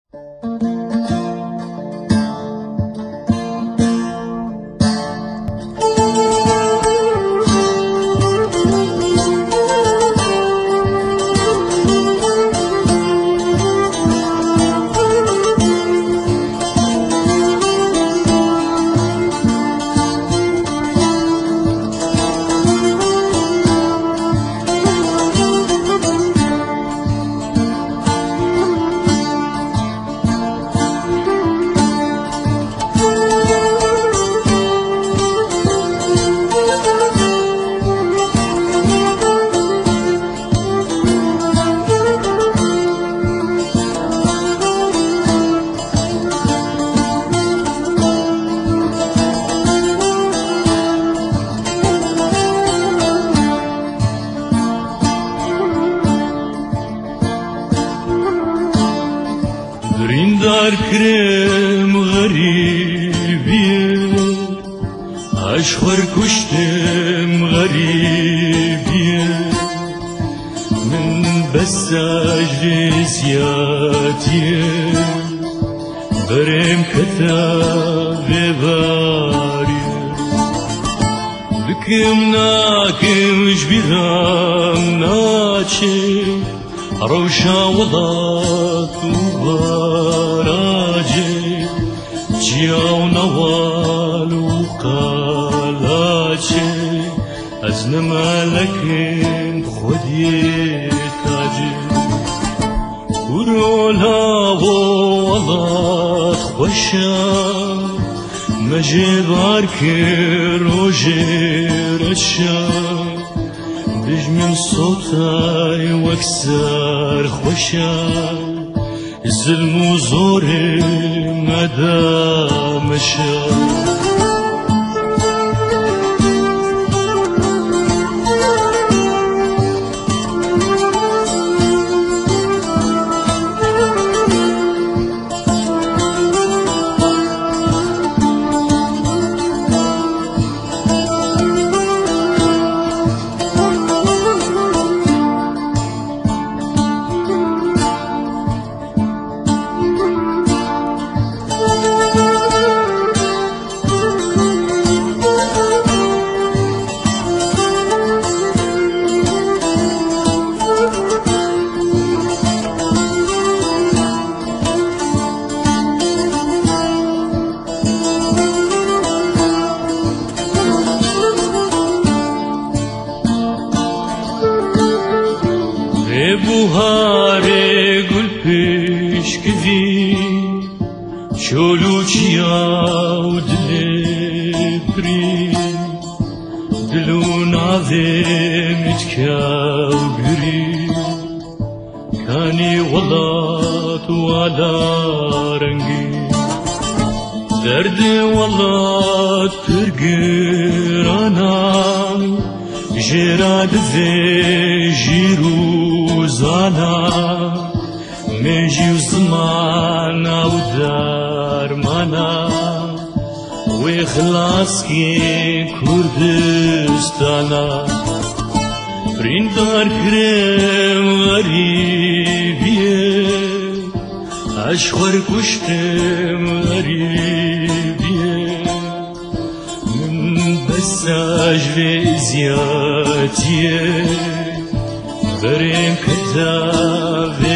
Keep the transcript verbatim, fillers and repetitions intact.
Rindar krem garibiye Aşkar kuştem garibiye Min besajri ziyatiye Berem keta ve bariye Bikim nakim jbiram naçe روشا وضات وبراجي جياو نوال وقالاجي أزنم لكن خودي تاجي ورولا وضات خوشا مجبار كروجي رشا بجمن صوتاي واكسر خوشا الظلم وزوري مدى مشى buhare gul peshkvi choluchia udlepri diluna ve mitkav guri kani wallat wala rangi derdi wallat tirgirana جراد ve jiru zana meji zaman au darmana ve khlas ki Kurdistana rindar krem garibiye aşkar kuştem garibiye مساج ve ziyatiye بریم کتاب